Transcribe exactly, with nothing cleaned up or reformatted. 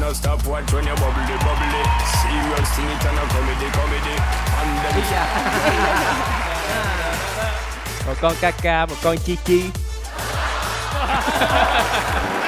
a stopwatch when you bubbly bubbly. Serious thing it and a comedy comedy. And then một con ca ca, một con chi chi.